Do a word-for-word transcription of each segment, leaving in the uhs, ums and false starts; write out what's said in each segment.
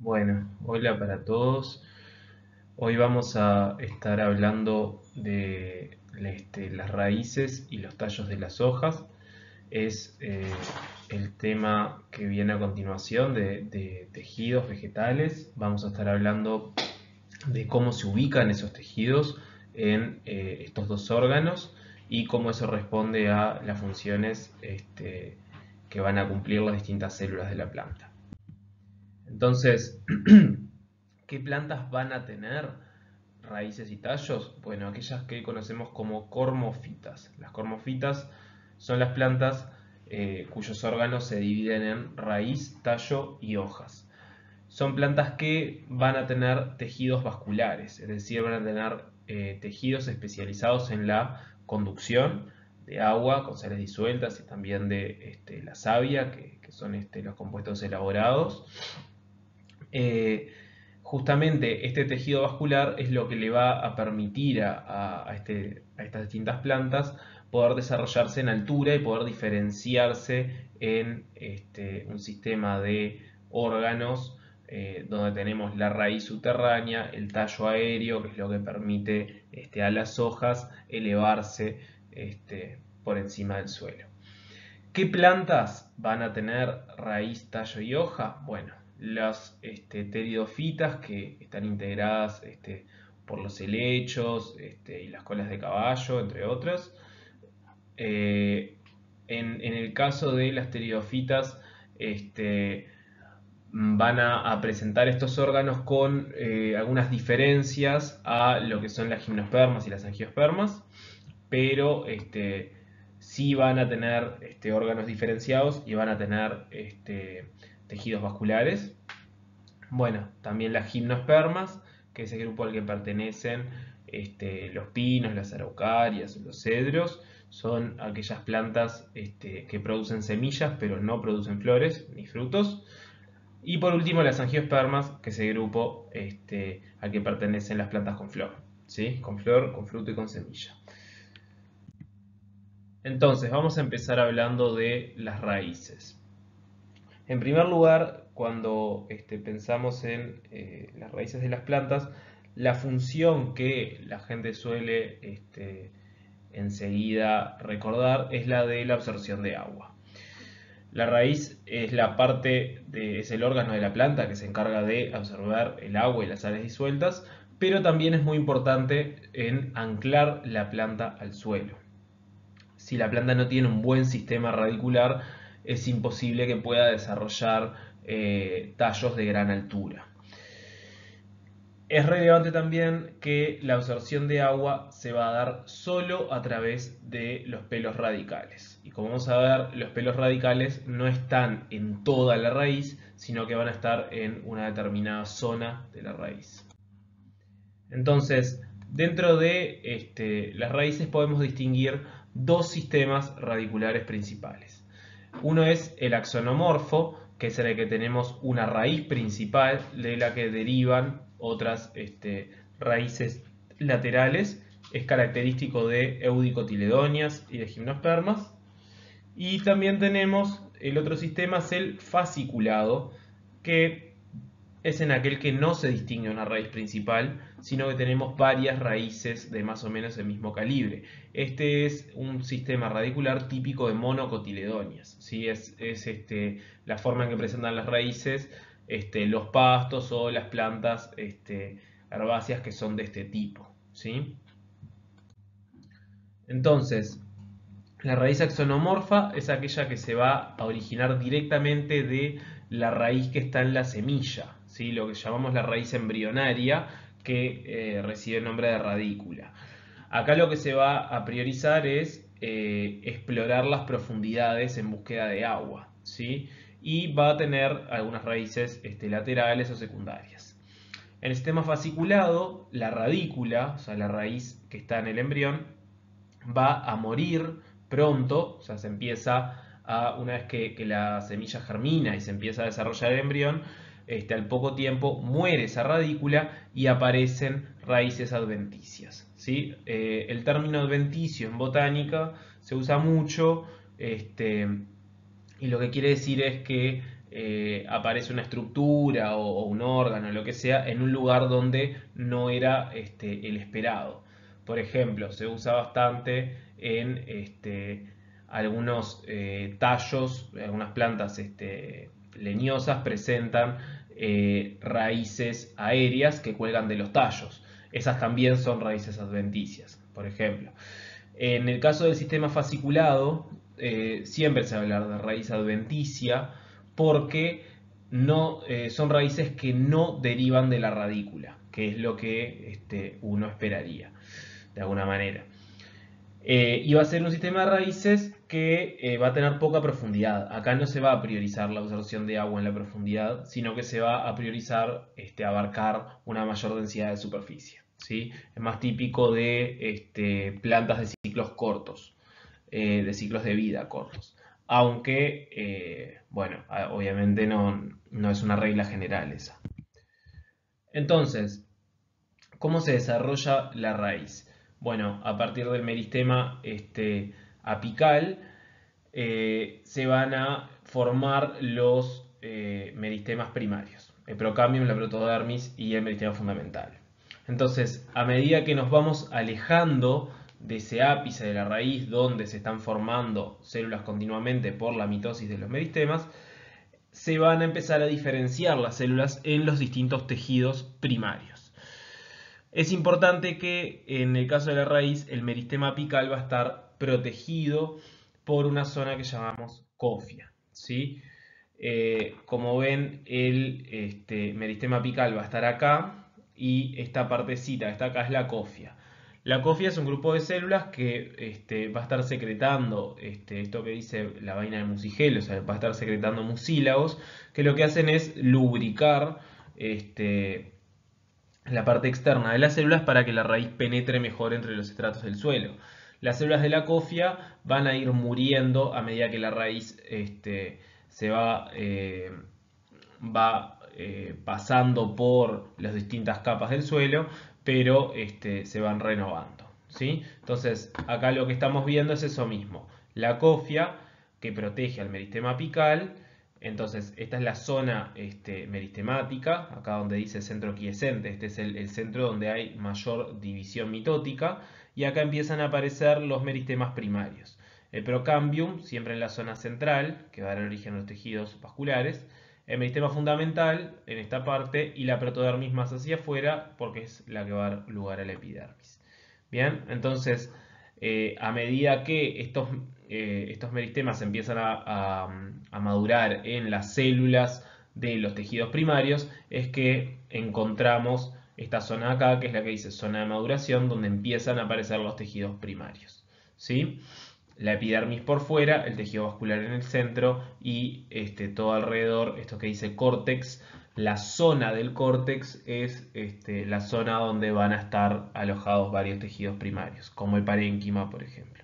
Bueno, hola para todos. Hoy vamos a estar hablando de este, las raíces y los tallos de las hojas. Es eh, el tema que viene a continuación de, de tejidos vegetales. Vamos a estar hablando de cómo se ubican esos tejidos en eh, estos dos órganos y cómo eso responde a las funciones este, que van a cumplir las distintas células de la planta. Entonces, ¿qué plantas van a tener raíces y tallos? Bueno, aquellas que conocemos como cormofitas. Las cormofitas son las plantas eh, cuyos órganos se dividen en raíz, tallo y hojas. Son plantas que van a tener tejidos vasculares, es decir, van a tener eh, tejidos especializados en la conducción de agua con sales disueltas y también de este, la savia, que, que son este, los compuestos elaborados. Eh, justamente este tejido vascular es lo que le va a permitir a, a, este, a estas distintas plantas poder desarrollarse en altura y poder diferenciarse en este, un sistema de órganos eh, donde tenemos la raíz subterránea, el tallo aéreo, que es lo que permite este, a las hojas elevarse este, por encima del suelo. ¿Qué plantas van a tener raíz, tallo y hoja? Bueno, las este, pteridofitas que están integradas este, por los helechos este, y las colas de caballo, entre otras. Eh, en, en, el caso de las pteridofitas, este, van a, a, presentar estos órganos con eh, algunas diferencias a lo que son las gimnospermas y las angiospermas, pero este, sí van a tener este, órganos diferenciados y van a tener este, tejidos vasculares. Bueno, también las gimnospermas, que es el grupo al que pertenecen este, los pinos, las araucarias, los cedros, son aquellas plantas este, que producen semillas pero no producen flores ni frutos. Y por último las angiospermas, que es el grupo este, al que pertenecen las plantas con flor, ¿sí? Con flor, con fruto y con semilla. Entonces, vamos a empezar hablando de las raíces. En primer lugar, cuando este, pensamos en eh, las raíces de las plantas, la función que la gente suele este, enseguida recordar es la de la absorción de agua. La raíz es la parte de, es el órgano de la planta que se encarga de absorber el agua y las sales disueltas, pero también es muy importante en anclar la planta al suelo. Si la planta no tiene un buen sistema radicular, es imposible que pueda desarrollar eh, tallos de gran altura. Es relevante también que la absorción de agua se va a dar solo a través de los pelos radicales. Y como vamos a ver, los pelos radicales no están en toda la raíz, sino que van a estar en una determinada zona de la raíz. Entonces, dentro de este, las raíces podemos distinguir dos sistemas radiculares principales. Uno es el axonomorfo, que es en el que tenemos una raíz principal de la que derivan otras este, raíces laterales. Es característico de eudicotiledonias y de gimnospermas. Y también tenemos el otro sistema, es el fasciculado, que es en aquel que no se distingue una raíz principal, sino que tenemos varias raíces de más o menos el mismo calibre. Este es un sistema radicular típico de monocotiledonias, ¿sí? Es, es este, la forma en que presentan las raíces este, los pastos o las plantas este, herbáceas que son de este tipo, ¿sí? Entonces, la raíz axonomorfa es aquella que se va a originar directamente de la raíz que está en la semilla, ¿sí? Lo que llamamos la raíz embrionaria, que eh, recibe el nombre de radícula. Acá lo que se va a priorizar es eh, explorar las profundidades en búsqueda de agua, ¿sí? Y va a tener algunas raíces este, laterales o secundarias. En el sistema fasciculado, la radícula, o sea, la raíz que está en el embrión, va a morir pronto, o sea, se empieza a, una vez que, que la semilla germina y se empieza a desarrollar el embrión, este, al poco tiempo muere esa radícula y aparecen raíces adventicias, ¿sí? Eh, el término adventicio en botánica se usa mucho este, y lo que quiere decir es que eh, aparece una estructura o, o un órgano, lo que sea, en un lugar donde no era este, el esperado. Por ejemplo, se usa bastante en este, algunos eh, tallos, algunas plantas este, leñosas presentan eh, raíces aéreas que cuelgan de los tallos. Esas también son raíces adventicias, por ejemplo. En el caso del sistema fasciculado, eh, siempre se va a hablar de raíz adventicia porque no, eh, son raíces que no derivan de la radícula, que es lo que este, uno esperaría, de alguna manera. Eh, y va a ser un sistema de raíces que eh, va a tener poca profundidad. Acá no se va a priorizar la absorción de agua en la profundidad, sino que se va a priorizar este, abarcar una mayor densidad de superficie. ¿Sí? Es más típico de este, plantas de ciclos cortos, eh, de ciclos de vida cortos. Aunque, eh, bueno, obviamente no, no es una regla general esa. Entonces, ¿cómo se desarrolla la raíz? Bueno, a partir del meristema este, apical eh, se van a formar los eh, meristemas primarios, el procambium, la protodermis y el meristema fundamental. Entonces, a medida que nos vamos alejando de ese ápice de la raíz donde se están formando células continuamente por la mitosis de los meristemas, se van a empezar a diferenciar las células en los distintos tejidos primarios. Es importante que en el caso de la raíz el meristema apical va a estar protegido por una zona que llamamos cofia, ¿sí? Eh, como ven, el este, meristema apical va a estar acá y esta partecita que está acá es la cofia. La cofia es un grupo de células que este, va a estar secretando este, esto que dice la vaina del mucigel, o sea, va a estar secretando mucílagos, que lo que hacen es lubricar este, la parte externa de las células para que la raíz penetre mejor entre los estratos del suelo. Las células de la cofia van a ir muriendo a medida que la raíz este, se va, eh, va eh, pasando por las distintas capas del suelo, pero este, se van renovando, ¿sí? Entonces, acá lo que estamos viendo es eso mismo. La cofia que protege al meristema apical. Entonces, esta es la zona este, meristemática, acá donde dice centro quiescente, este es el, el centro donde hay mayor división mitótica, y acá empiezan a aparecer los meristemas primarios. El procambium, siempre en la zona central, que va a dar origen a los tejidos vasculares, el meristema fundamental en esta parte, y la protodermis más hacia afuera, porque es la que va a dar lugar a la epidermis. Bien, entonces, eh, a medida que estos Eh, estos meristemas empiezan a, a, a madurar en las células de los tejidos primarios, es que encontramos esta zona acá, que es la que dice zona de maduración, donde empiezan a aparecer los tejidos primarios, ¿sí? La epidermis por fuera, el tejido vascular en el centro y este, todo alrededor, esto que dice córtex. La zona del córtex es este, la zona donde van a estar alojados varios tejidos primarios, como el parénquima, por ejemplo.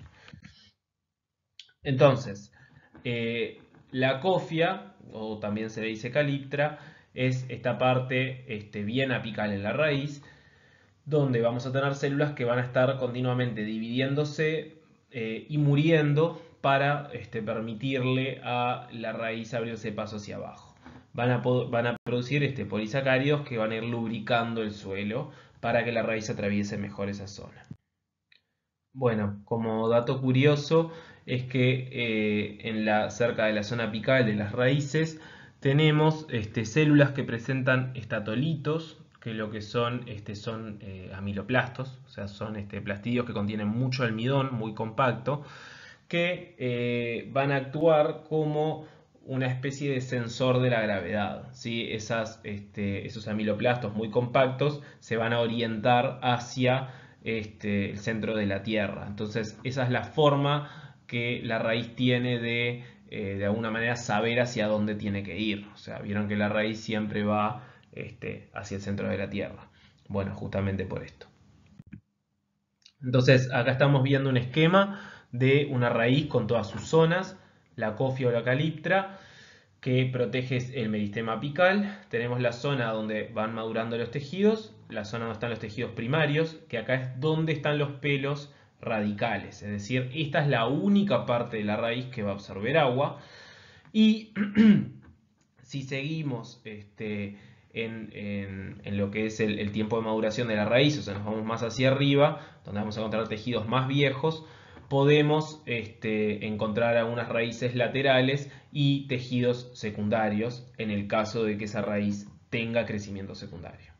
Entonces, eh, la cofia, o también se le dice caliptra, es esta parte este, bien apical en la raíz, donde vamos a tener células que van a estar continuamente dividiéndose eh, y muriendo para este, permitirle a la raíz abrirse paso hacia abajo. Van a, van a producir este, polisacáridos que van a ir lubricando el suelo para que la raíz atraviese mejor esa zona. Bueno, como dato curioso es que eh, en la, cerca de la zona apical de las raíces tenemos este, células que presentan estatolitos, que lo que son, este, son eh, amiloplastos, o sea, son este, plastidios que contienen mucho almidón, muy compacto, que eh, van a actuar como una especie de sensor de la gravedad, ¿sí? Esas, este, esos amiloplastos muy compactos se van a orientar hacia este, el centro de la Tierra. Entonces, esa es la forma que la raíz tiene de, eh, de alguna manera, saber hacia dónde tiene que ir. O sea, vieron que la raíz siempre va este, hacia el centro de la Tierra. Bueno, justamente por esto. Entonces, acá estamos viendo un esquema de una raíz con todas sus zonas, la cofia o la caliptra, que protege el meristema apical. Tenemos la zona donde van madurando los tejidos, la zona donde están los tejidos primarios, que acá es donde están los pelos radicales, es decir, esta es la única parte de la raíz que va a absorber agua, y si seguimos este, en, en, en lo que es el, el tiempo de maduración de la raíz, o sea, nos vamos más hacia arriba, donde vamos a encontrar tejidos más viejos, podemos este, encontrar algunas raíces laterales y tejidos secundarios en el caso de que esa raíz tenga crecimiento secundario.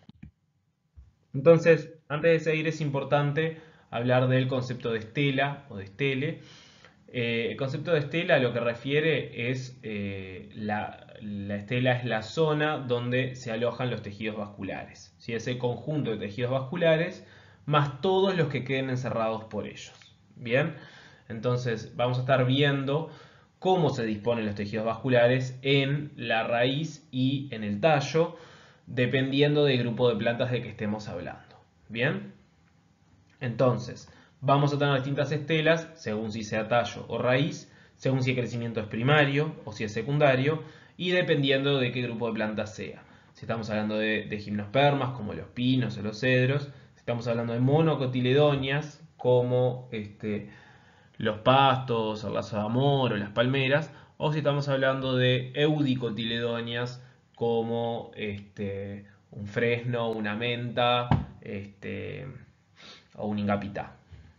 Entonces, antes de seguir es importante hablar del concepto de estela o de estele. Eh, el concepto de estela lo que refiere es eh, la, la estela es la zona donde se alojan los tejidos vasculares, ¿sí? Ese conjunto de tejidos vasculares más todos los que queden encerrados por ellos. Bien, entonces vamos a estar viendo cómo se disponen los tejidos vasculares en la raíz y en el tallo, dependiendo del grupo de plantas de que estemos hablando. Bien, entonces vamos a tener distintas estelas según si sea tallo o raíz, según si el crecimiento es primario o si es secundario y dependiendo de qué grupo de plantas sea. Si estamos hablando de, de gimnospermas como los pinos o los cedros, si estamos hablando de monocotiledonias como este, los pastos, el lazo de amor o las palmeras, o si estamos hablando de eudicotiledonias como este, un fresno, una menta este, o un ingapitá.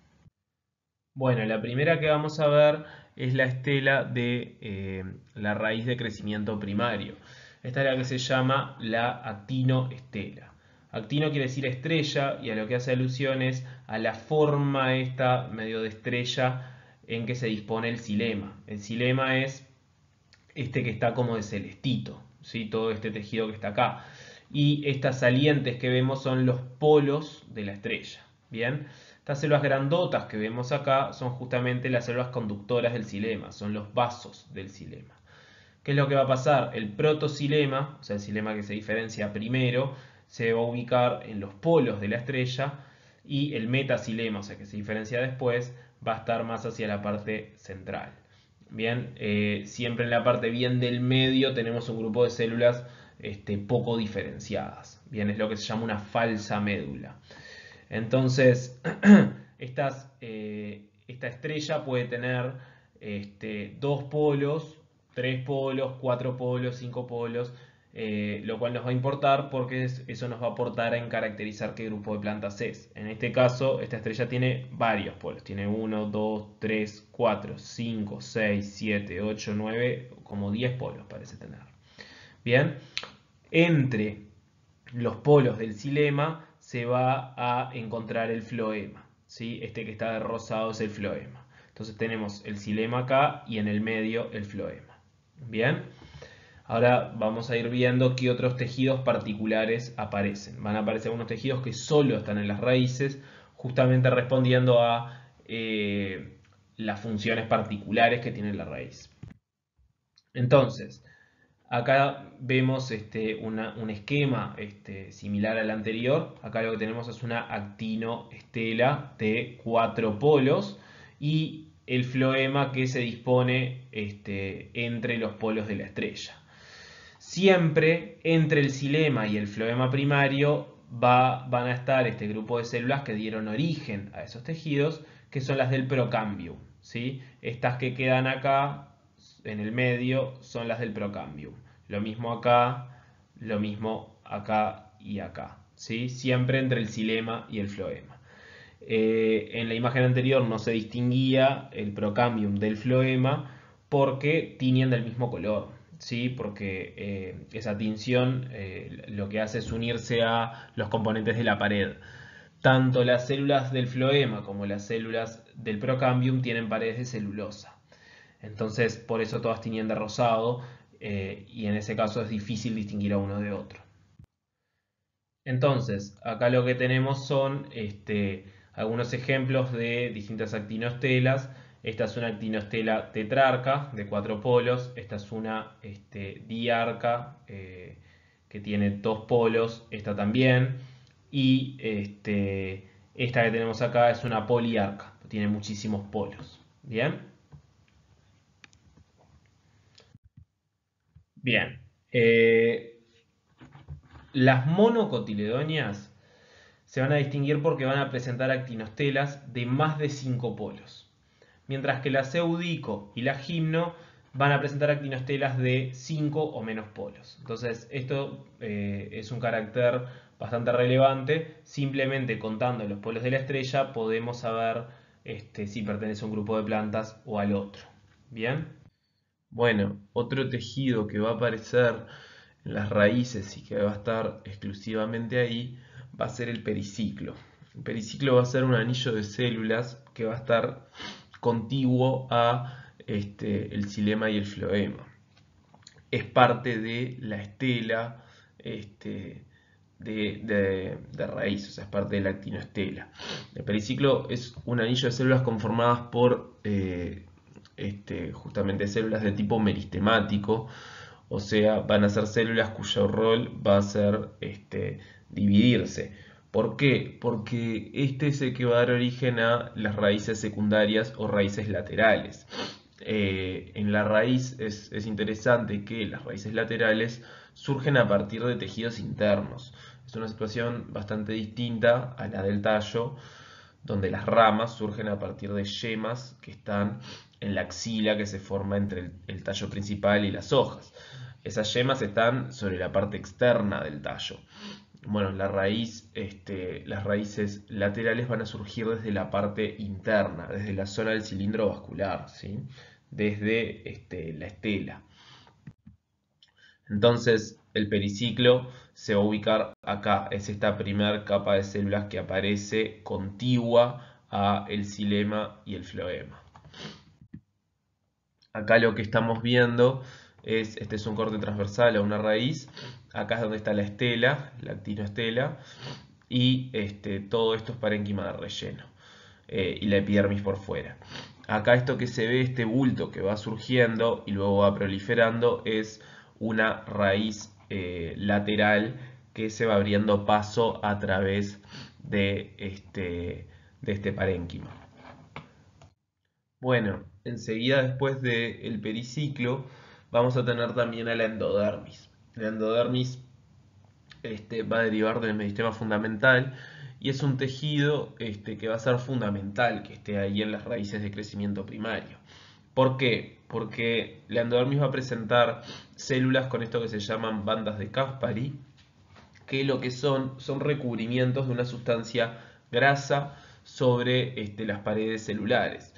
Bueno, la primera que vamos a ver es la estela de eh, la raíz de crecimiento primario. Esta es la que se llama la actinoestela. Actino quiere decir estrella y a lo que hace alusión es a la forma esta medio de estrella en que se dispone el xilema. El xilema es este que está como de celestito, ¿sí? Todo este tejido que está acá. Y estas salientes que vemos son los polos de la estrella. Bien, estas células grandotas que vemos acá son justamente las células conductoras del xilema, son los vasos del xilema. ¿Qué es lo que va a pasar? El protoxilema, o sea, el xilema que se diferencia primero, se va a ubicar en los polos de la estrella y el metaxilema, o sea, que se diferencia después, va a estar más hacia la parte central. Bien, eh, siempre en la parte bien del medio tenemos un grupo de células este, poco diferenciadas. Bien, es lo que se llama una falsa médula. Entonces, estas, eh, esta estrella puede tener este, dos polos, tres polos, cuatro polos, cinco polos, eh, lo cual nos va a importar porque es, eso nos va a aportar en caracterizar qué grupo de plantas es. En este caso, esta estrella tiene varios polos, tiene uno, dos, tres, cuatro, cinco, seis, siete, ocho, nueve, como diez polos parece tener. Bien, entre los polos del xilema se va a encontrar el floema, ¿sí? Este que está de rosado es el floema. Entonces tenemos el xilema acá y en el medio el floema. Bien, ahora vamos a ir viendo qué otros tejidos particulares aparecen. Van a aparecer unos tejidos que solo están en las raíces, justamente respondiendo a eh, las funciones particulares que tiene la raíz. Entonces, acá vemos este, una, un esquema este, similar al anterior. Acá lo que tenemos es una actinoestela de cuatro polos y el floema que se dispone este, entre los polos de la estrella. Siempre entre el xilema y el floema primario va, van a estar este grupo de células que dieron origen a esos tejidos, que son las del procambium, ¿sí? Estas que quedan acá en el medio son las del procambium. Lo mismo acá, lo mismo acá y acá, ¿sí? Siempre entre el xilema y el floema. Eh, en la imagen anterior no se distinguía el procambium del floema porque tiñen del mismo color, ¿sí? Porque eh, esa tinción eh, lo que hace es unirse a los componentes de la pared. Tanto las células del floema como las células del procambium tienen paredes de celulosa. Entonces, por eso todas tiñen de rosado eh, y en ese caso es difícil distinguir a uno de otro. Entonces, acá lo que tenemos son este, algunos ejemplos de distintas actinostelas. Esta es una actinostela tetrarca de cuatro polos. Esta es una este, diarca eh, que tiene dos polos. Esta también. Y este, esta que tenemos acá es una poliarca. Tiene muchísimos polos. Bien. Bien. Eh, las monocotiledonias se van a distinguir porque van a presentar actinostelas de más de cinco polos, mientras que la eudico y la gimno van a presentar actinostelas de cinco o menos polos. Entonces, esto eh, es un carácter bastante relevante. Simplemente contando los polos de la estrella podemos saber este, si pertenece a un grupo de plantas o al otro. ¿Bien? Bueno, otro tejido que va a aparecer en las raíces y que va a estar exclusivamente ahí va a ser el periciclo. El periciclo va a ser un anillo de células que va a estar contiguo a este, el xilema y el floema. Es parte de la estela este, de, de, de raíz, o sea, es parte de la actinoestela. El periciclo es un anillo de células conformadas por eh, este, justamente células de tipo meristemático, o sea, van a ser células cuyo rol va a ser este, dividirse. ¿Por qué? Porque este es el que va a dar origen a las raíces secundarias o raíces laterales. Eh, en la raíz es, es interesante que las raíces laterales surgen a partir de tejidos internos. Es una situación bastante distinta a la del tallo, donde las ramas surgen a partir de yemas que están en la axila que se forma entre el, el tallo principal y las hojas. Esas yemas están sobre la parte externa del tallo. Bueno, la raíz, este, las raíces laterales van a surgir desde la parte interna, desde la zona del cilindro vascular, ¿sí? Desde este, la estela. Entonces, el periciclo se va a ubicar acá, es esta primera capa de células que aparece contigua a el xilema y el floema. Acá lo que estamos viendo es, este es un corte transversal a una raíz, acá es donde está la estela, la actinoestela, y este, todo esto es parénquima de relleno, eh, y la epidermis por fuera. Acá esto que se ve, este bulto que va surgiendo y luego va proliferando, es una raíz eh, lateral que se va abriendo paso a través de este, de este parénquima. Bueno, enseguida después del periciclo vamos a tener también a la endodermis. La endodermis este, va a derivar del meristema fundamental y es un tejido este, que va a ser fundamental que esté ahí en las raíces de crecimiento primario. ¿Por qué? Porque la endodermis va a presentar células con esto que se llaman bandas de Caspary, que lo que son son recubrimientos de una sustancia grasa sobre este, las paredes celulares.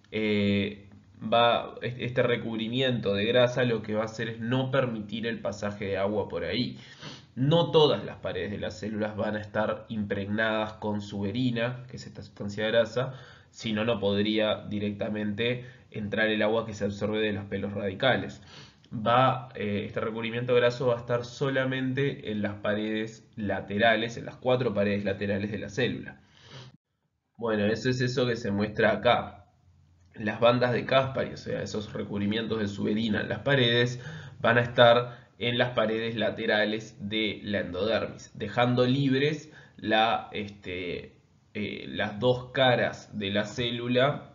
Eh, va, este recubrimiento de grasa lo que va a hacer es no permitir el pasaje de agua por ahí. No todas las paredes de las células van a estar impregnadas con suberina, que es esta sustancia grasa, si no, no podría directamente entrar el agua que se absorbe de los pelos radicales. Va, eh, este recubrimiento graso va a estar solamente en las paredes laterales, en las cuatro paredes laterales de la célula. Bueno, eso es eso que se muestra acá. Las bandas de Caspary, o sea, esos recubrimientos de suberina en las paredes, van a estar en las paredes laterales de la endodermis, dejando libres la, este, eh, las dos caras de la célula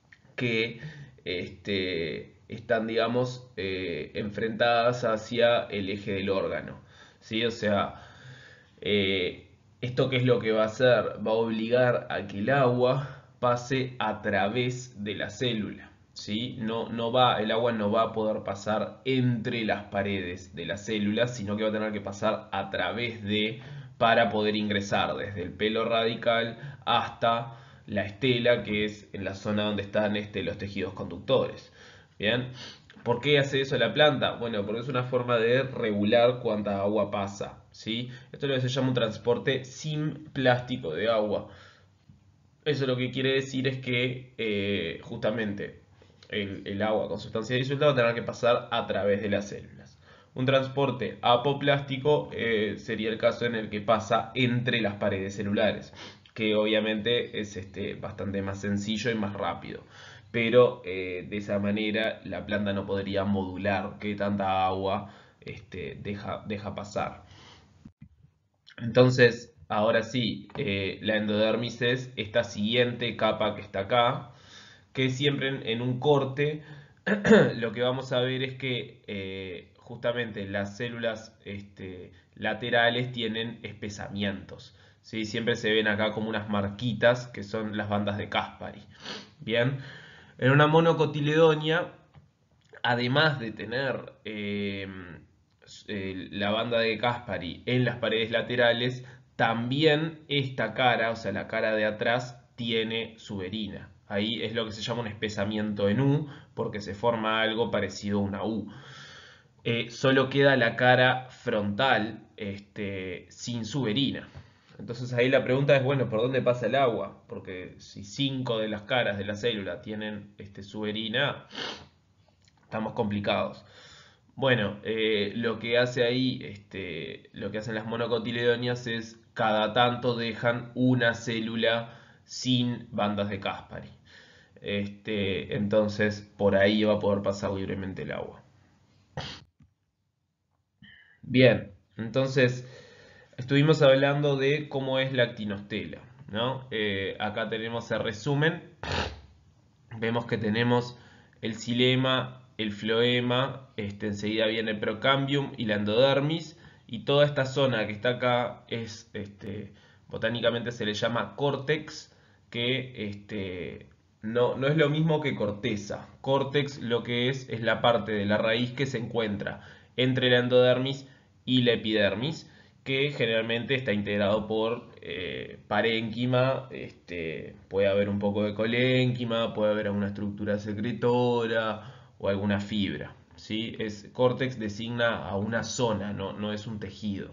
que este, están, digamos, eh, enfrentadas hacia el eje del órgano. ¿Sí? O sea, eh, ¿esto qué es lo que va a hacer? Va a obligar a que el agua pase a través de la célula. ¿Sí? No, no va, el agua no va a poder pasar entre las paredes de la célula, sino que va a tener que pasar a través de, para poder ingresar desde el pelo radical hasta la estela, que es en la zona donde están este, los tejidos conductores. Bien, ¿por qué hace eso la planta? Bueno, porque es una forma de regular cuánta agua pasa, ¿sí? Esto es lo que se llama un transporte sin plástico de agua. Eso lo que quiere decir es que eh, justamente el, el agua con sustancia disuelta va a tener que pasar a través de las células. Un transporte apoplástico eh, sería el caso en el que pasa entre las paredes celulares, que obviamente es este, bastante más sencillo y más rápido. Pero eh, de esa manera la planta no podría modular qué tanta agua este, deja, deja pasar. Entonces, ahora sí, eh, la endodermis es esta siguiente capa que está acá, que siempre en, en un corte lo que vamos a ver es que eh, justamente las células este, laterales tienen espesamientos. ¿Sí? Siempre se ven acá como unas marquitas que son las bandas de Caspary. Bien, en una monocotiledonia además de tener eh, eh, la banda de Caspary en las paredes laterales, también esta cara, o sea, la cara de atrás, tiene suberina. Ahí es lo que se llama un espesamiento en U, porque se forma algo parecido a una U. Eh, solo queda la cara frontal este, sin suberina. Entonces ahí la pregunta es, bueno, ¿por dónde pasa el agua? Porque si cinco de las caras de la célula tienen este, suberina, estamos complicados. Bueno, eh, lo que hace ahí, este, lo que hacen las monocotiledonias es cada tanto dejan una célula sin bandas de Caspary. Este, entonces por ahí va a poder pasar libremente el agua. Bien, entonces estuvimos hablando de cómo es la actinostela, ¿no? Eh, acá tenemos el resumen. Vemos que tenemos el xilema, el floema, este, enseguida viene el procambium y la endodermis, y toda esta zona que está acá es, este, botánicamente se le llama córtex, que este, no, no es lo mismo que corteza. Córtex lo que es es la parte de la raíz que se encuentra entre la endodermis y la epidermis, que generalmente está integrado por eh, parénquima, este, puede haber un poco de colénquima, puede haber alguna estructura secretora o alguna fibra. ¿Sí? Es, córtex designa a una zona, no, no es un tejido.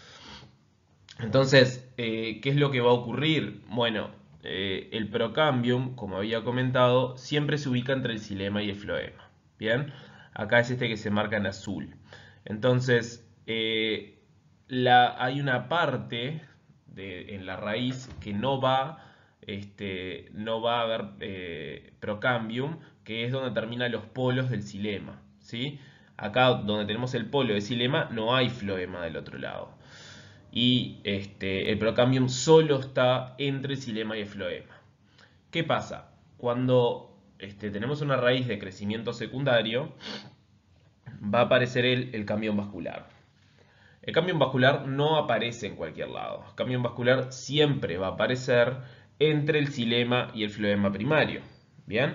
Entonces, eh, ¿qué es lo que va a ocurrir? Bueno, eh, el procambium, como había comentado, siempre se ubica entre el xilema y el floema. Bien, acá es este que se marca en azul. Entonces, eh, la, hay una parte de, en la raíz que no va, este, no va a haber eh, procambium, que es donde terminan los polos del xilema. ¿Sí? Acá donde tenemos el polo de xilema no hay floema del otro lado. Y este, el procambium solo está entre el xilema y el floema. ¿Qué pasa? Cuando este, tenemos una raíz de crecimiento secundario, va a aparecer el, el cambión vascular. El cambión vascular no aparece en cualquier lado. El cambión vascular siempre va a aparecer entre el xilema y el floema primario. ¿Bien?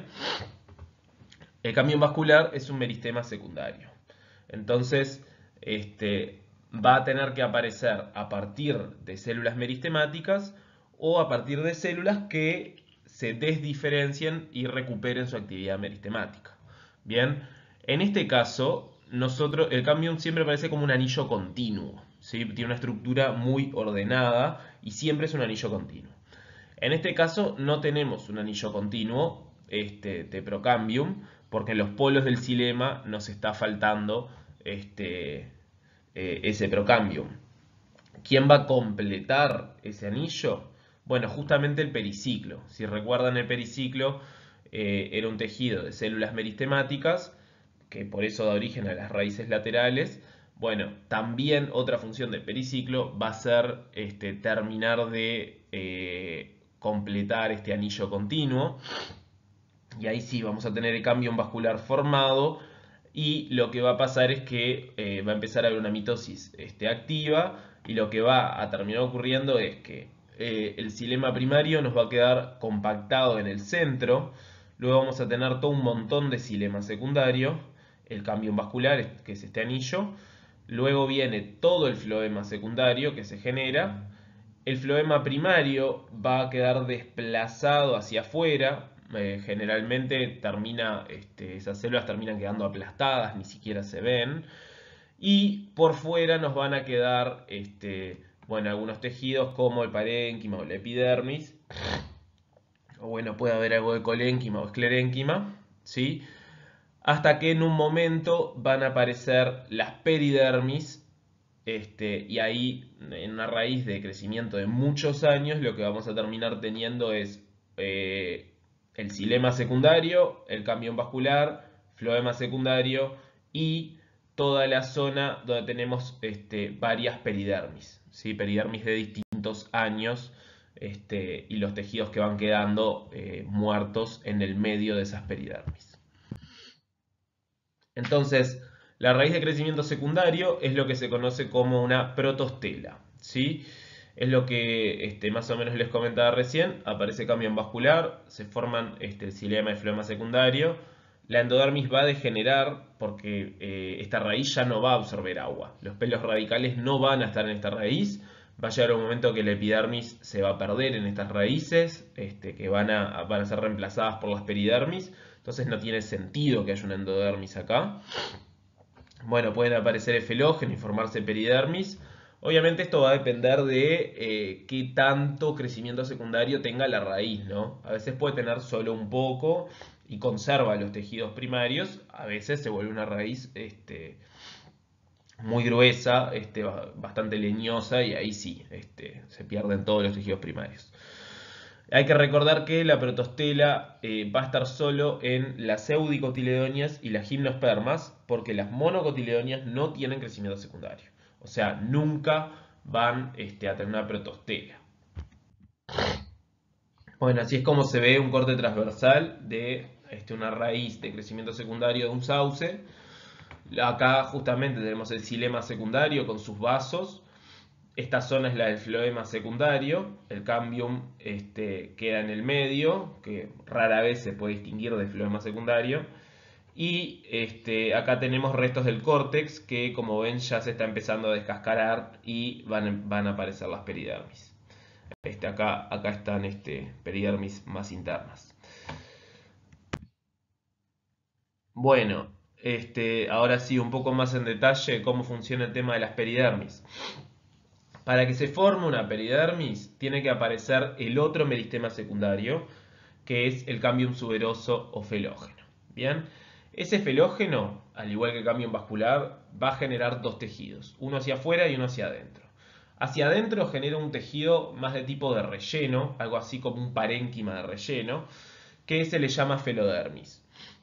El cambión vascular es un meristema secundario. Entonces, este, va a tener que aparecer a partir de células meristemáticas o a partir de células que se desdiferencien y recuperen su actividad meristemática. Bien, en este caso, nosotros, el cambium siempre aparece como un anillo continuo, ¿sí? Tiene una estructura muy ordenada y siempre es un anillo continuo. En este caso no tenemos un anillo continuo este, de procambium, porque en los polos del xilema nos está faltando este, eh, ese procambium. ¿Quién va a completar ese anillo? Bueno, justamente el periciclo. Si recuerdan, el periciclo eh, era un tejido de células meristemáticas, que por eso da origen a las raíces laterales. Bueno, también otra función del periciclo va a ser este, terminar de eh, completar este anillo continuo. Y ahí sí vamos a tener el cambión vascular formado, y lo que va a pasar es que eh, va a empezar a haber una mitosis este, activa, y lo que va a terminar ocurriendo es que eh, el xilema primario nos va a quedar compactado en el centro, luego vamos a tener todo un montón de xilema secundario, el cambión vascular, que es este anillo, luego viene todo el floema secundario que se genera, el floema primario va a quedar desplazado hacia afuera, eh, generalmente termina, este, esas células terminan quedando aplastadas, ni siquiera se ven, y por fuera nos van a quedar este, bueno, algunos tejidos como el parénquima o la epidermis, o bueno, puede haber algo de colénquima o esclerénquima, ¿sí? Hasta que en un momento van a aparecer las peridermis. Este, y ahí, en una raíz de crecimiento de muchos años, lo que vamos a terminar teniendo es eh, el xilema secundario, el cambión vascular, floema secundario y toda la zona donde tenemos este, varias peridermis, ¿sí? Peridermis de distintos años, este, y los tejidos que van quedando eh, muertos en el medio de esas peridermis. Entonces, la raíz de crecimiento secundario es lo que se conoce como una protostela, ¿sí? Es lo que este, más o menos les comentaba recién. Aparece cambión vascular, se forman este, el xilema y floema secundario. la endodermis va a degenerar porque eh, esta raíz ya no va a absorber agua. Los pelos radicales no van a estar en esta raíz. Va a llegar un momento que la epidermis se va a perder en estas raíces, este, que van a, van a ser reemplazadas por las peridermis. Entonces no tiene sentido que haya una endodermis acá. Bueno, pueden aparecer efelógenos y formarse peridermis. Obviamente esto va a depender de eh, qué tanto crecimiento secundario tenga la raíz, ¿no? A veces puede tener solo un poco y conserva los tejidos primarios. A veces se vuelve una raíz este, muy gruesa, este, bastante leñosa y ahí sí, este, se pierden todos los tejidos primarios. Hay que recordar que la protostela eh, va a estar solo en las eudicotiledonias y las gimnospermas, porque las monocotiledonias no tienen crecimiento secundario. O sea, nunca van este, a tener una protostela. Bueno, así es como se ve un corte transversal de este, una raíz de crecimiento secundario de un sauce. Acá justamente tenemos el xilema secundario con sus vasos. Esta zona es la del floema secundario, el cambium este, queda en el medio, que rara vez se puede distinguir del floema secundario. Y este, acá tenemos restos del córtex que, como ven, ya se está empezando a descascarar y van, van a aparecer las peridermis. Este, acá, acá están este, peridermis más internas. Bueno, este, ahora sí, un poco más en detalle cómo funciona el tema de las peridermis. Para que se forme una peridermis, tiene que aparecer el otro meristema secundario, que es el cambium suberoso o felógeno. Bien, ese felógeno, al igual que el cambium vascular, va a generar dos tejidos, uno hacia afuera y uno hacia adentro. Hacia adentro genera un tejido más de tipo de relleno, algo así como un parénquima de relleno, que se le llama felodermis.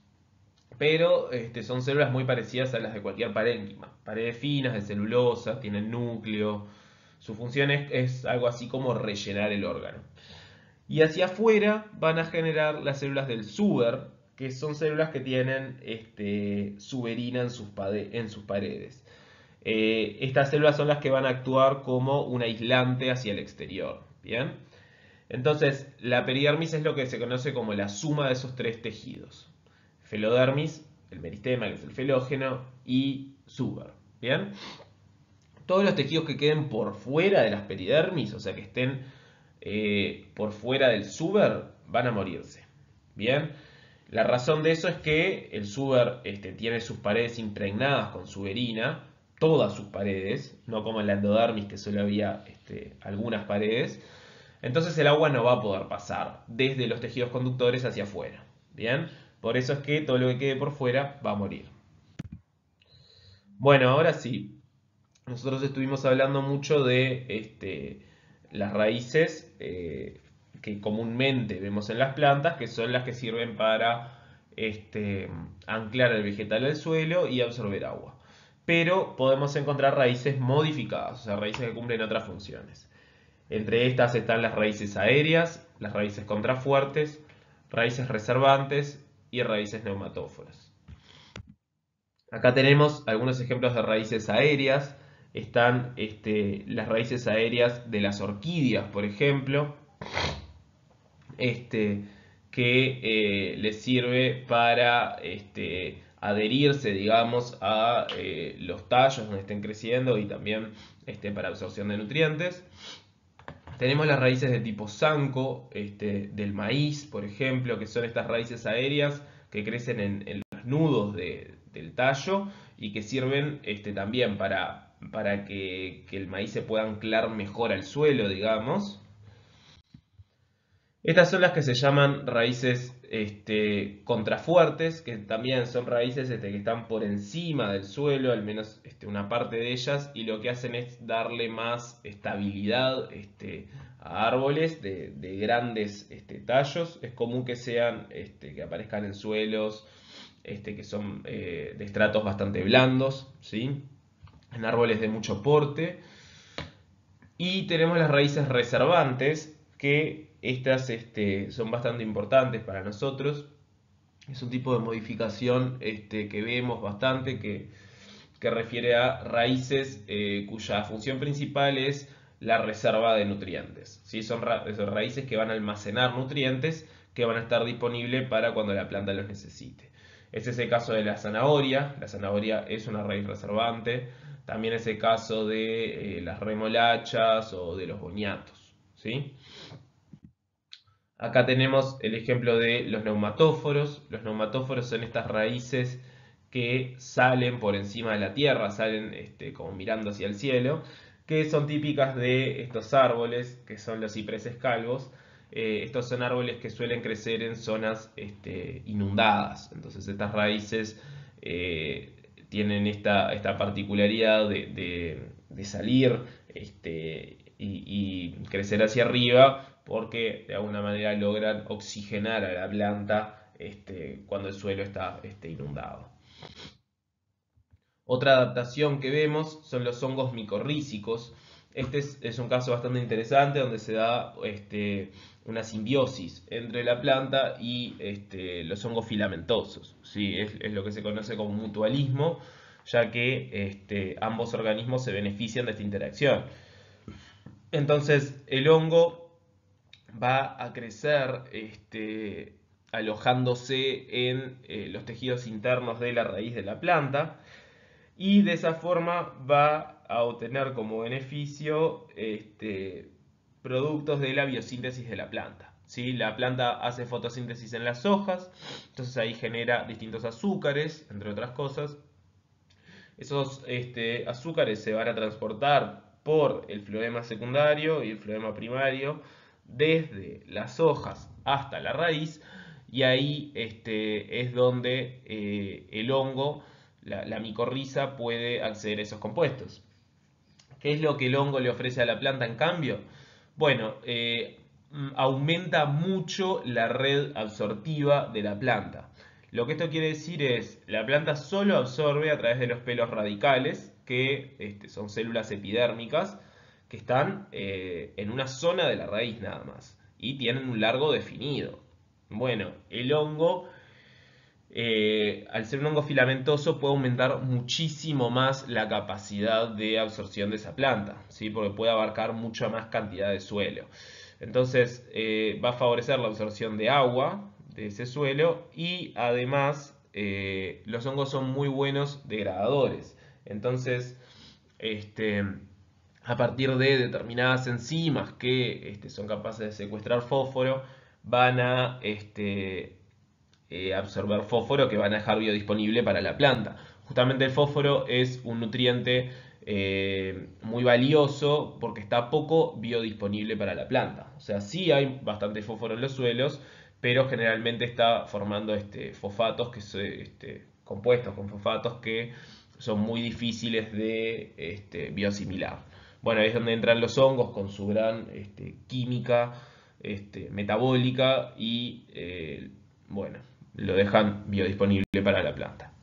Pero este, son células muy parecidas a las de cualquier parénquima. Paredes finas de celulosa, tienen núcleo. Su función es, es algo así como rellenar el órgano. Y hacia afuera van a generar las células del suber, que son células que tienen este, suberina en sus, en sus paredes. Eh, estas células son las que van a actuar como un aislante hacia el exterior. ¿Bien? Entonces, la peridermis es lo que se conoce como la suma de esos tres tejidos. Felodermis, el meristema, que es el felógeno, y suber. ¿Bien? Todos los tejidos que queden por fuera de las peridermis, o sea que estén eh, por fuera del suber, van a morirse. Bien, la razón de eso es que el suber este, tiene sus paredes impregnadas con suberina, todas sus paredes, no como en la endodermis que solo había este, algunas paredes. Entonces el agua no va a poder pasar desde los tejidos conductores hacia afuera. Bien, por eso es que todo lo que quede por fuera va a morir. Bueno, ahora sí. Nosotros estuvimos hablando mucho de este, las raíces eh, que comúnmente vemos en las plantas, que son las que sirven para este, anclar el vegetal al suelo y absorber agua. Pero podemos encontrar raíces modificadas, o sea, raíces que cumplen otras funciones. Entre estas están las raíces aéreas, las raíces contrafuertes, raíces reservantes y raíces neumatóforas. Acá tenemos algunos ejemplos de raíces aéreas. Están este, las raíces aéreas de las orquídeas, por ejemplo, este, que eh, les sirve para este, adherirse, digamos, a eh, los tallos donde estén creciendo y también este, para absorción de nutrientes. Tenemos las raíces de tipo zanco, este, del maíz, por ejemplo, que son estas raíces aéreas que crecen en, en los nudos de, del tallo y que sirven este, también para, para que, que el maíz se pueda anclar mejor al suelo, digamos. Estas son las que se llaman raíces este, contrafuertes, que también son raíces este, que están por encima del suelo, al menos este, una parte de ellas, y lo que hacen es darle más estabilidad este, a árboles de, de grandes este, tallos. Es común que sean, este, que aparezcan en suelos este, que son eh, de estratos bastante blandos, ¿sí? En árboles de mucho porte. Y tenemos las raíces reservantes, que estas este, son bastante importantes para nosotros. Es un tipo de modificación este, que vemos bastante, que, que refiere a raíces eh, cuya función principal es la reserva de nutrientes. ¿Sí? Son, ra son raíces que van a almacenar nutrientes que van a estar disponibles para cuando la planta los necesite. Ese es el caso de la zanahoria. La zanahoria es una raíz reservante. También es el caso de eh, las remolachas o de los boniatos, ¿sí? Acá tenemos el ejemplo de los neumatóforos. Los neumatóforos son estas raíces que salen por encima de la tierra, salen este, como mirando hacia el cielo, que son típicas de estos árboles, que son los cipreses calvos. Eh, estos son árboles que suelen crecer en zonas este, inundadas. Entonces estas raíces eh, tienen esta, esta particularidad de, de, de salir este, y, y crecer hacia arriba, porque de alguna manera logran oxigenar a la planta este, cuando el suelo está este, inundado. Otra adaptación que vemos son los hongos micorrízicos. Este es, es un caso bastante interesante donde se da este, una simbiosis entre la planta y este, los hongos filamentosos. ¿Sí? Es, es lo que se conoce como mutualismo, ya que este, ambos organismos se benefician de esta interacción. Entonces el hongo va a crecer este, alojándose en eh, los tejidos internos de la raíz de la planta, y de esa forma va a obtener como beneficio este, productos de la biosíntesis de la planta. ¿Sí? La planta hace fotosíntesis en las hojas, entonces ahí genera distintos azúcares, entre otras cosas. Esos este, azúcares se van a transportar por el floema secundario y el floema primario desde las hojas hasta la raíz, y ahí este, es donde eh, el hongo, la, la micorriza, puede acceder a esos compuestos. ¿Qué es lo que el hongo le ofrece a la planta en cambio? Bueno, eh, aumenta mucho la red absortiva de la planta. Lo que esto quiere decir es, la planta solo absorbe a través de los pelos radicales, que este, son células epidérmicas, que están eh, en una zona de la raíz nada más, y tienen un largo definido. Bueno, el hongo, eh, al ser un hongo filamentoso, puede aumentar muchísimo más la capacidad de absorción de esa planta, ¿sí? Porque puede abarcar mucha más cantidad de suelo. Entonces eh, va a favorecer la absorción de agua de ese suelo, y además eh, los hongos son muy buenos degradadores. Entonces, este, a partir de determinadas enzimas que este, son capaces de secuestrar fósforo, van a este, eh, absorber fósforo que van a dejar biodisponible para la planta. Justamente el fósforo es un nutriente eh, muy valioso porque está poco biodisponible para la planta. O sea, sí hay bastante fósforo en los suelos, pero generalmente está formando este, fosfatos, que son este, compuestos con fosfatos que son muy difíciles de este, bioasimilar. Bueno, ahí es donde entran los hongos con su gran este, química este, metabólica, y eh, bueno, lo dejan biodisponible para la planta.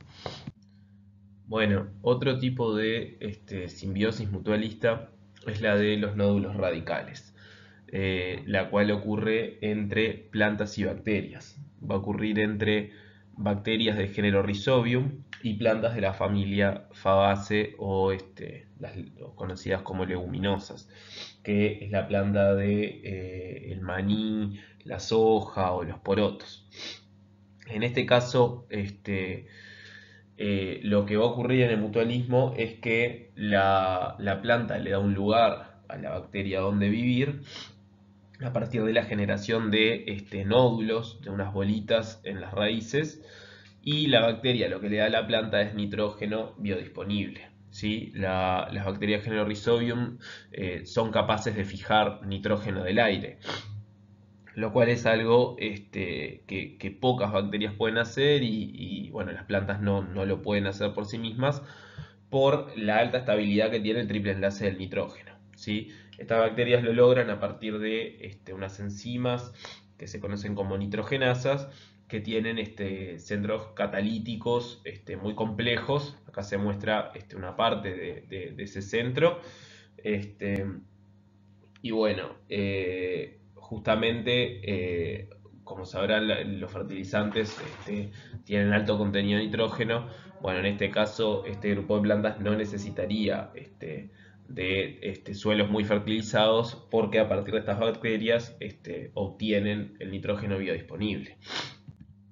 Bueno, otro tipo de este, simbiosis mutualista es la de los nódulos radicales, eh, la cual ocurre entre plantas y bacterias. Va a ocurrir entre bacterias del género Rhizobium y plantas de la familia Fabaceae, o este, las conocidas como leguminosas, que es la planta de eh, el maní, la soja o los porotos. En este caso, este, eh, lo que va a ocurrir en el mutualismo es que la, la planta le da un lugar a la bacteria donde vivir a partir de la generación de este, nódulos, de unas bolitas en las raíces, y la bacteria lo que le da a la planta es nitrógeno biodisponible. ¿Sí? La, las bacterias género Rhizobium eh, son capaces de fijar nitrógeno del aire, lo cual es algo este, que, que pocas bacterias pueden hacer, y, y bueno, las plantas no, no lo pueden hacer por sí mismas por la alta estabilidad que tiene el triple enlace del nitrógeno. ¿Sí? Estas bacterias lo logran a partir de este, unas enzimas que se conocen como nitrogenasas, que tienen este, centros catalíticos este, muy complejos. Acá se muestra este, una parte de, de, de ese centro. Este, y bueno, eh, justamente, eh, como sabrán, los fertilizantes este, tienen alto contenido de nitrógeno. Bueno, en este caso, este grupo de plantas no necesitaría este, de este, suelos muy fertilizados, porque a partir de estas bacterias este, obtienen el nitrógeno biodisponible.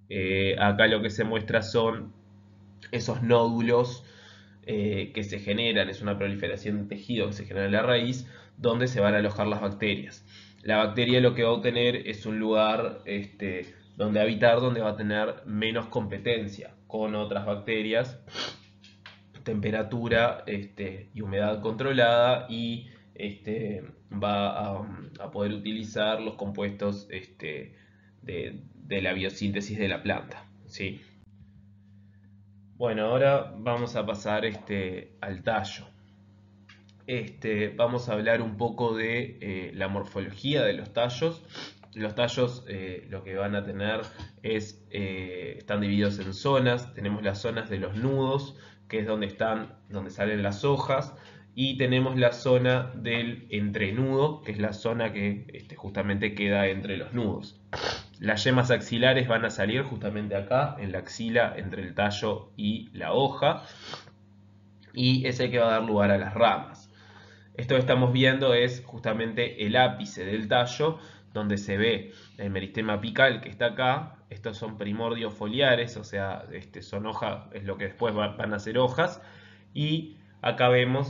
Eh, acá lo que se muestra son esos nódulos eh, que se generan, es una proliferación de tejido que se genera en la raíz, donde se van a alojar las bacterias. La bacteria lo que va a obtener es un lugar este, donde habitar, donde va a tener menos competencia con otras bacterias, temperatura este, y humedad controlada, y este, va a, a poder utilizar los compuestos este, de, de la biosíntesis de la planta, ¿sí? Bueno, ahora vamos a pasar este, al tallo. Este, vamos a hablar un poco de eh, la morfología de los tallos. Los tallos eh, lo que van a tener es, eh, están divididos en zonas. Tenemos las zonas de los nudos, que es donde están, donde salen las hojas, y tenemos la zona del entrenudo, que es la zona que este, justamente queda entre los nudos. Las yemas axilares van a salir justamente acá, en la axila, entre el tallo y la hoja, y es el que va a dar lugar a las ramas. Esto que estamos viendo es justamente el ápice del tallo, donde se ve el meristema apical que está acá. Estos son primordios foliares, o sea, este, son hojas, es lo que después van a ser hojas. Y acá vemos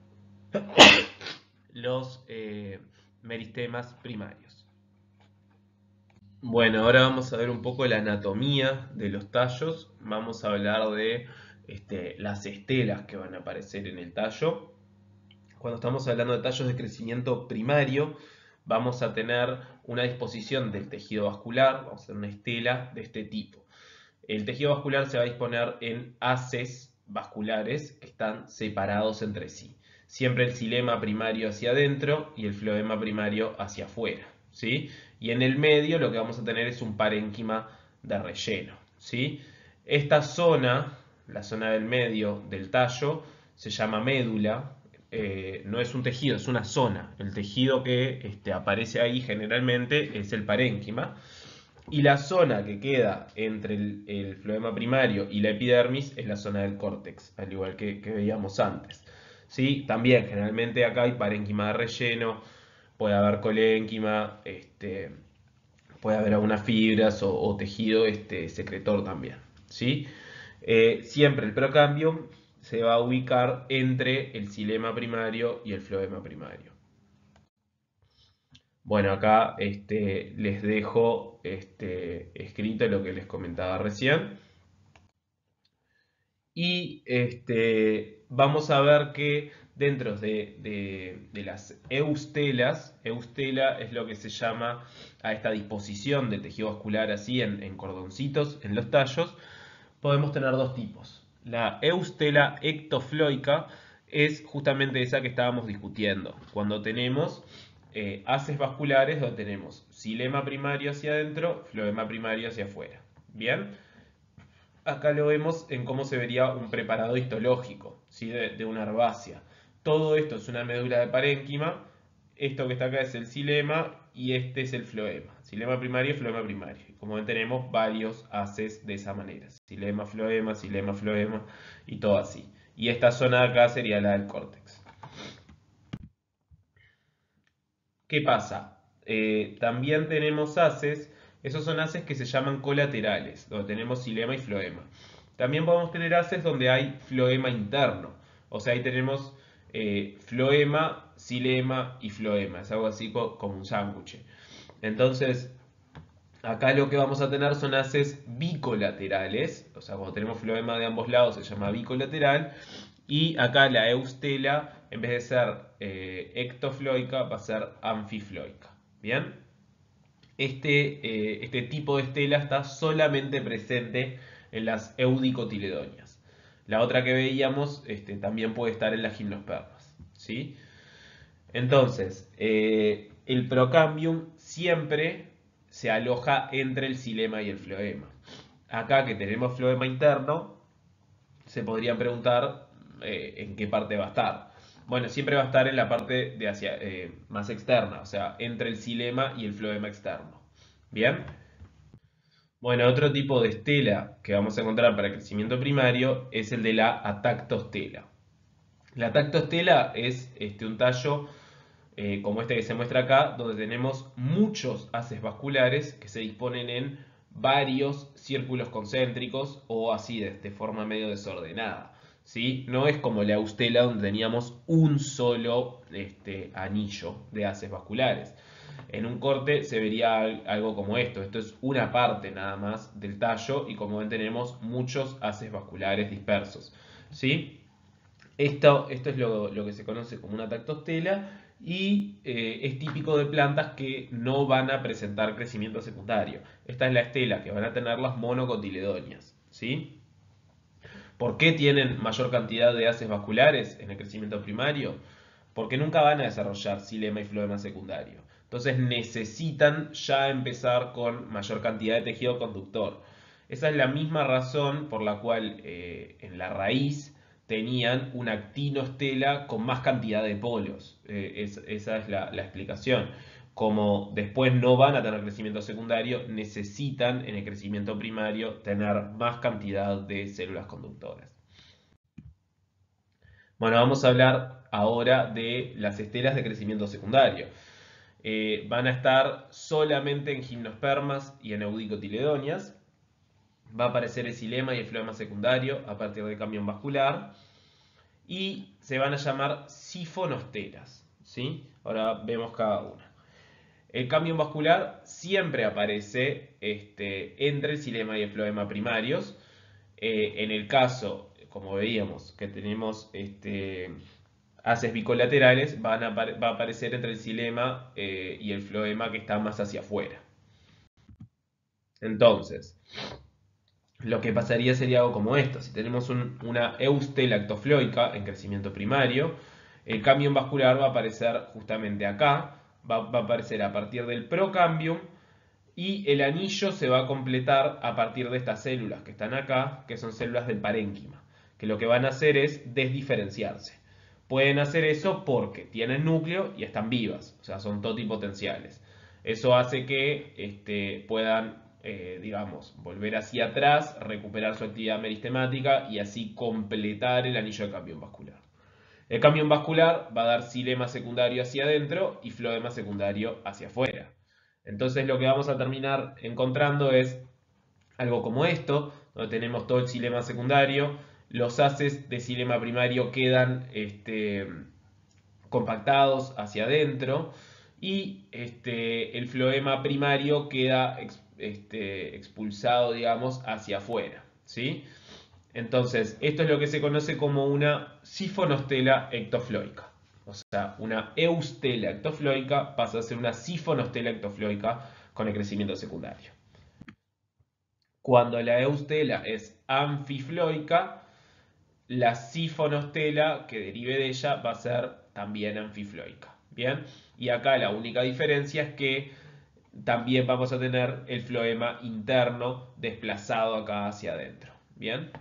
los eh, meristemas primarios. Bueno, ahora vamos a ver un poco la anatomía de los tallos. Vamos a hablar de este, las estelas que van a aparecer en el tallo. Cuando estamos hablando de tallos de crecimiento primario, vamos a tener una disposición del tejido vascular, vamos a tener una estela de este tipo. El tejido vascular se va a disponer en haces vasculares que están separados entre sí. Siempre el xilema primario hacia adentro y el floema primario hacia afuera, ¿sí? Y en el medio lo que vamos a tener es un parénquima de relleno, ¿sí? Esta zona, la zona del medio del tallo, se llama médula. Eh, no es un tejido, es una zona. El tejido que este, aparece ahí generalmente es el parénquima. Y la zona que queda entre el, el floema primario y la epidermis es la zona del córtex, al igual que, que veíamos antes. ¿Sí? También generalmente acá hay parénquima de relleno, puede haber colénquima, este, puede haber algunas fibras o, o tejido este, secretor también. ¿Sí? Eh, siempre el procambio se va a ubicar entre el xilema primario y el floema primario. Bueno, acá este, les dejo este, escrito lo que les comentaba recién. Y este, vamos a ver que dentro de, de, de las eustelas, eustela es lo que se llama a esta disposición del tejido vascular así en, en cordoncitos en los tallos, podemos tener dos tipos. La eustela ectofloica es justamente esa que estábamos discutiendo, cuando tenemos eh, haces vasculares donde tenemos xilema primario hacia adentro, floema primario hacia afuera. Bien, acá lo vemos en cómo se vería un preparado histológico, ¿sí? de, de una herbácea. Todo esto es una médula de parénquima. Esto que está acá es el xilema y este es el floema. Xilema primario, floema primario. Como ven, tenemos varios haces de esa manera. Xilema, floema, xilema, floema y todo así. Y esta zona de acá sería la del córtex. ¿Qué pasa? Eh, también tenemos haces, esos son haces que se llaman colaterales, donde tenemos xilema y floema. También podemos tener haces donde hay floema interno, o sea, ahí tenemos eh, floema, xilema y floema, es algo así como un sándwich. Entonces, acá lo que vamos a tener son haces bicolaterales, o sea, cuando tenemos floema de ambos lados se llama bicolateral, y acá la eustela, en vez de ser eh, ectofloica, va a ser anfifloica. ¿Bien? Este, eh, este tipo de estela está solamente presente en las eudicotiledonias. La otra que veíamos este, también puede estar en las gimnospermas. ¿Sí? Entonces, eh, el procambium siempre se aloja entre el xilema y el floema. Acá que tenemos floema interno, se podrían preguntar eh, en qué parte va a estar. Bueno, siempre va a estar en la parte de hacia, eh, más externa, o sea, entre el xilema y el floema externo. ¿Bien? Bueno, otro tipo de estela que vamos a encontrar para crecimiento primario es el de la atactostela. La atactostela es este, un tallo eh, como este que se muestra acá, donde tenemos muchos haces vasculares que se disponen en varios círculos concéntricos o así de, de forma medio desordenada, ¿sí? No es como la eustela donde teníamos un solo este, anillo de haces vasculares. En un corte se vería algo como esto. Esto es una parte nada más del tallo y como ven tenemos muchos haces vasculares dispersos, ¿sí? Esto, esto es lo, lo que se conoce como una tactostela y eh, es típico de plantas que no van a presentar crecimiento secundario. Esta es la estela que van a tener las monocotiledonias, ¿sí? ¿Por qué tienen mayor cantidad de haces vasculares en el crecimiento primario? Porque nunca van a desarrollar xilema y floema secundario. Entonces necesitan ya empezar con mayor cantidad de tejido conductor. Esa es la misma razón por la cual eh, en la raíz tenían una actinostela con más cantidad de polos. Eh, es, esa es la, la explicación. Como después no van a tener crecimiento secundario, necesitan en el crecimiento primario tener más cantidad de células conductoras. Bueno, vamos a hablar ahora de las estelas de crecimiento secundario. Eh, van a estar solamente en gimnospermas y en eudicotiledonias. Va a aparecer el xilema y el floema secundario a partir del cambio vascular. Y se van a llamar sifonostelas, ¿sí? Ahora vemos cada una. El cambio vascular siempre aparece este, entre el xilema y el floema primarios. Eh, en el caso, como veíamos, que tenemos este, haces bicolaterales, van a, va a aparecer entre el xilema eh, y el floema que está más hacia afuera. Entonces, lo que pasaría sería algo como esto. Si tenemos un, una eustela ectofloica en crecimiento primario, el cambio vascular va a aparecer justamente acá, va, va a aparecer a partir del procambium y el anillo se va a completar a partir de estas células que están acá, que son células del parénquima, que lo que van a hacer es desdiferenciarse. Pueden hacer eso porque tienen núcleo y están vivas, o sea, son totipotenciales. Eso hace que este, puedan, eh, digamos, volver hacia atrás, recuperar su actividad meristemática y así completar el anillo de cambio vascular. El cambio vascular va a dar xilema secundario hacia adentro y floema secundario hacia afuera. Entonces lo que vamos a terminar encontrando es algo como esto, donde tenemos todo el xilema secundario, los haces de xilema primario quedan este, compactados hacia adentro y este, el floema primario queda ex, este, expulsado, digamos, hacia afuera, ¿sí? Entonces, esto es lo que se conoce como una sifonostela ectofloica. O sea, una eustela ectofloica pasa a ser una sifonostela ectofloica con el crecimiento secundario. Cuando la eustela es anfifloica, la sifonostela que derive de ella va a ser también anfifloica. ¿Bien? Y acá la única diferencia es que también vamos a tener el floema interno desplazado acá hacia adentro. ¿Bien?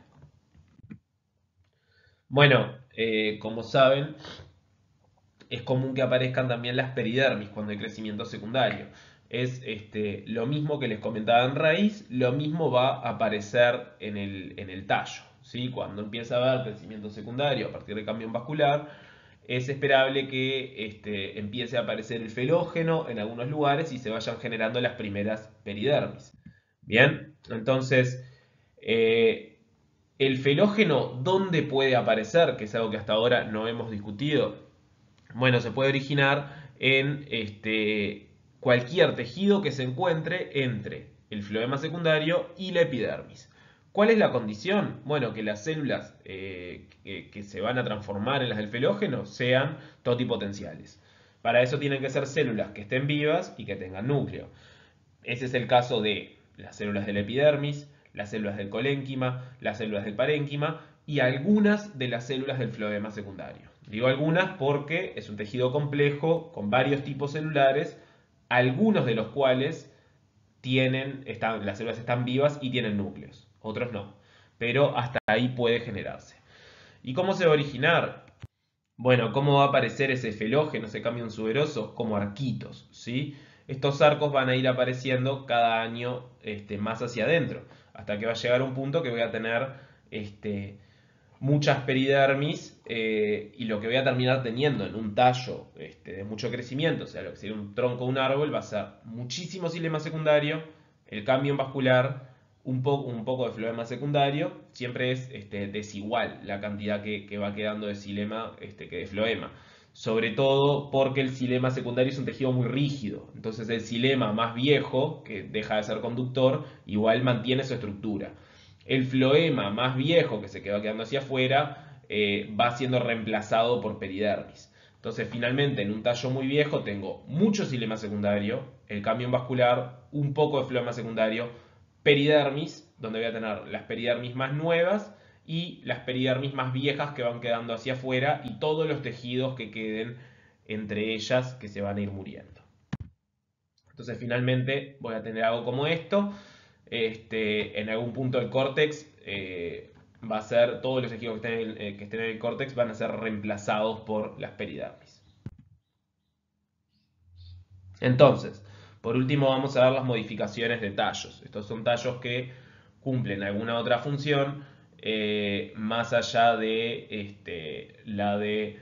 Bueno, eh, como saben, es común que aparezcan también las peridermis cuando hay crecimiento secundario. Es este, lo mismo que les comentaba en raíz, lo mismo va a aparecer en el, en el tallo. ¿Sí? Cuando empieza a haber crecimiento secundario a partir de cambio vascular, es esperable que este, empiece a aparecer el felógeno en algunos lugares y se vayan generando las primeras peridermis. Bien, entonces, eh, el felógeno, ¿dónde puede aparecer? Que es algo que hasta ahora no hemos discutido. Bueno, se puede originar en este, cualquier tejido que se encuentre entre el floema secundario y la epidermis. ¿Cuál es la condición? Bueno, que las células eh, que, que se van a transformar en las del felógeno sean totipotenciales. Para eso tienen que ser células que estén vivas y que tengan núcleo. Ese es el caso de las células de la epidermis, las células del colénquima, las células del parénquima y algunas de las células del floema secundario. Digo algunas porque es un tejido complejo con varios tipos celulares, algunos de los cuales tienen, están, las células están vivas y tienen núcleos, otros no, pero hasta ahí puede generarse. ¿Y cómo se va a originar? Bueno, ¿cómo va a aparecer ese felógeno, ese cambio en suberoso? Como arquitos, ¿sí? Estos arcos van a ir apareciendo cada año este, más hacia adentro, hasta que va a llegar un punto que voy a tener este, muchas peridermis eh, y lo que voy a terminar teniendo en un tallo este, de mucho crecimiento, o sea, lo que sería un tronco de un árbol, va a ser muchísimo xilema secundario, El cambio vascular, un, po un poco de floema secundario, siempre es este, desigual la cantidad que, que va quedando de xilema este, que de floema. Sobre todo porque el xilema secundario es un tejido muy rígido. Entonces el xilema más viejo, que deja de ser conductor, igual mantiene su estructura. El floema más viejo, que se queda quedando hacia afuera, eh, va siendo reemplazado por peridermis. Entonces finalmente en un tallo muy viejo tengo mucho xilema secundario, el cambio vascular, un poco de floema secundario, peridermis, donde voy a tener las peridermis más nuevas y las peridermis más viejas que van quedando hacia afuera y todos los tejidos que queden entre ellas que se van a ir muriendo. Entonces finalmente voy a tener algo como esto. Este, en algún punto del córtex eh, va a ser, todos los tejidos que estén, en el, eh, que estén en el córtex van a ser reemplazados por las peridermis. Entonces, por último vamos a ver las modificaciones de tallos. Estos son tallos que cumplen alguna otra función eh, más allá de este, la de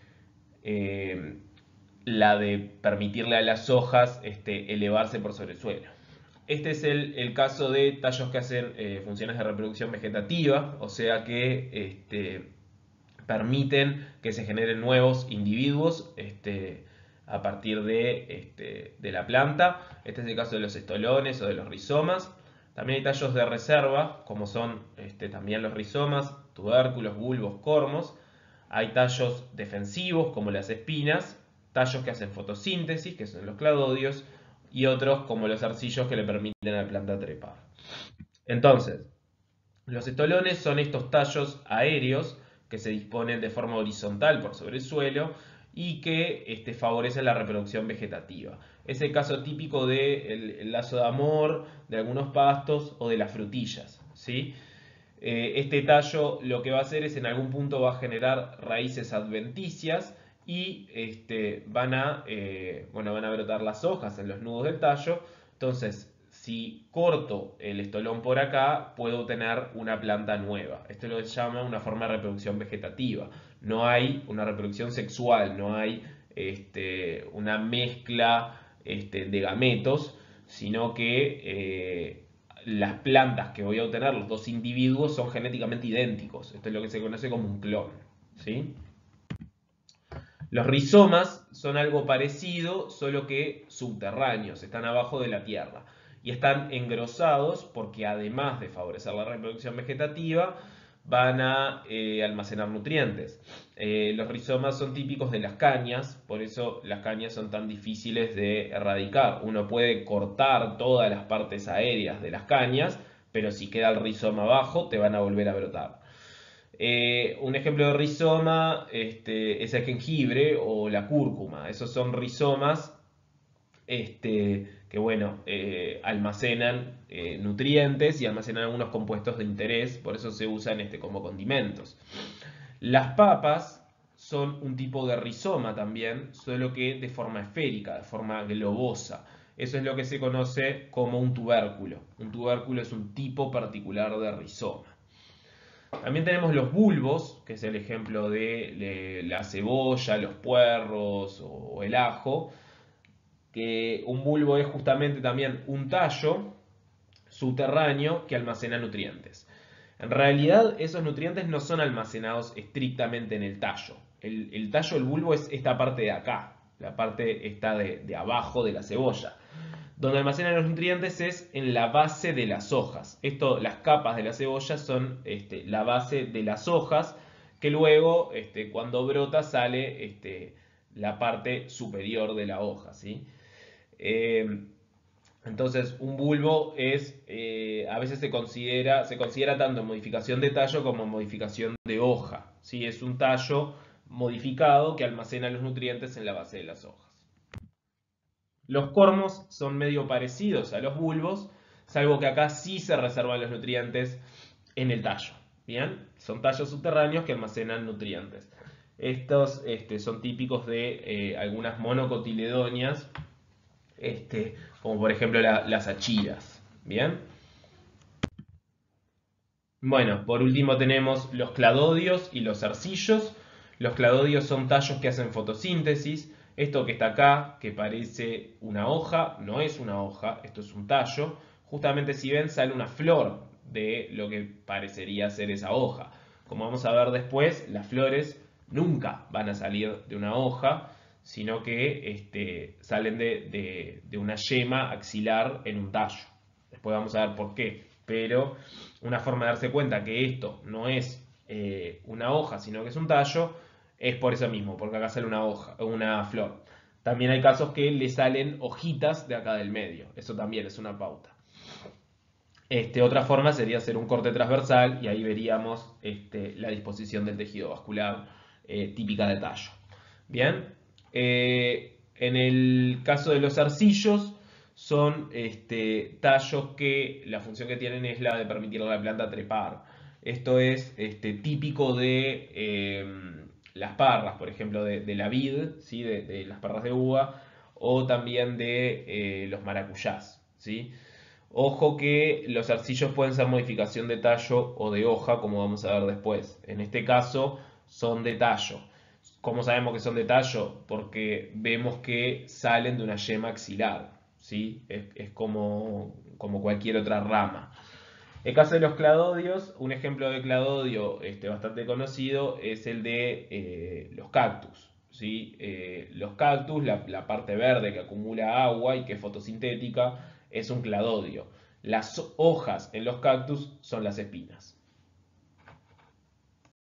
eh, la de permitirle a las hojas este, elevarse por sobre el suelo. Este es el, el caso de tallos que hacen eh, funciones de reproducción vegetativa, o sea que este, permiten que se generen nuevos individuos este, a partir de, este, de la planta. Este es el caso de los estolones o de los rizomas. También hay tallos de reserva, como son este, también los rizomas, tubérculos, bulbos, cormos. Hay tallos defensivos, como las espinas, tallos que hacen fotosíntesis, que son los cladodios, y otros como los zarcillos que le permiten a la planta trepar. Entonces, los estolones son estos tallos aéreos que se disponen de forma horizontal por sobre el suelo y que este, favorecen la reproducción vegetativa. Es el caso típico del de lazo de amor, de algunos pastos o de las frutillas, ¿sí? Eh, este tallo lo que va a hacer es en algún punto va a generar raíces adventicias y este, van, a, eh, bueno, van a brotar las hojas en los nudos del tallo. Entonces, si corto el estolón por acá, puedo tener una planta nueva. Esto lo llama una forma de reproducción vegetativa. No hay una reproducción sexual, no hay este, una mezcla este, de gametos, sino que eh, las plantas que voy a obtener, los dos individuos, son genéticamente idénticos. Esto es lo que se conoce como un clon, ¿sí? Los rizomas son algo parecido, solo que subterráneos, están abajo de la tierra y están engrosados porque además de favorecer la reproducción vegetativa, van a eh, almacenar nutrientes. Eh, los rizomas son típicos de las cañas, por eso las cañas son tan difíciles de erradicar. Uno puede cortar todas las partes aéreas de las cañas, pero si queda el rizoma abajo, te van a volver a brotar. Eh, un ejemplo de rizoma este, es el jengibre o la cúrcuma. Esos son rizomas este, que bueno, eh, almacenan eh, nutrientes y almacenan algunos compuestos de interés, por eso se usan este, como condimentos. Las papas son un tipo de rizoma también, solo que de forma esférica, de forma globosa. Eso es lo que se conoce como un tubérculo. Un tubérculo es un tipo particular de rizoma. También tenemos los bulbos, que es el ejemplo de, de la cebolla, los puerros o el ajo, que un bulbo es justamente también un tallo subterráneo que almacena nutrientes. En realidad esos nutrientes no son almacenados estrictamente en el tallo. El, el tallo, el bulbo, es esta parte de acá, la parte está de, de abajo de la cebolla. Donde almacenan los nutrientes es en la base de las hojas. Esto, las capas de la cebolla son este, la base de las hojas, que luego este, cuando brota sale este, la parte superior de la hoja, ¿sí? Eh, entonces un bulbo es, eh, a veces se considera, se considera tanto modificación de tallo como modificación de hoja, ¿sí? Es un tallo modificado que almacena los nutrientes en la base de las hojas. Los cormos son medio parecidos a los bulbos, salvo que acá sí se reservan los nutrientes en el tallo. ¿Bien? Son tallos subterráneos que almacenan nutrientes. Estos este, son típicos de eh, algunas monocotiledonias, este, como por ejemplo la, las achiras. ¿Bien? Bueno, por último tenemos los cladodios y los zarcillos. Los cladodios son tallos que hacen fotosíntesis. Esto que está acá, que parece una hoja, no es una hoja, esto es un tallo. justamente si ven sale una flor de lo que parecería ser esa hoja. Como vamos a ver después, las flores nunca van a salir de una hoja, sino que este, salen de, de, de una yema axilar en un tallo. Después vamos a ver por qué. Pero una forma de darse cuenta que esto no es eh, una hoja, sino que es un tallo, es por eso mismo, porque acá sale una hoja, una flor. También hay casos que le salen hojitas de acá del medio. Eso también es una pauta. Este, otra forma sería hacer un corte transversal y ahí veríamos este, la disposición del tejido vascular eh, típica de tallo. Bien, eh, en el caso de los arcillos son este, tallos que la función que tienen es la de permitir a la planta trepar. Esto es este, típico de eh, las parras, por ejemplo, de, de la vid, ¿sí? de, de las parras de uva, o también de eh, los maracuyás, ¿sí? Ojo que los arcillos pueden ser modificación de tallo o de hoja, como vamos a ver después. En este caso son de tallo. ¿Cómo sabemos que son de tallo? Porque vemos que salen de una yema axilar, ¿sí? Es, es como, como cualquier otra rama. En el caso de los cladodios, un ejemplo de cladodio este, bastante conocido es el de eh, los cactus, ¿sí? Eh, los cactus, la, la parte verde que acumula agua y que es fotosintética, es un cladodio. Las hojas en los cactus son las espinas.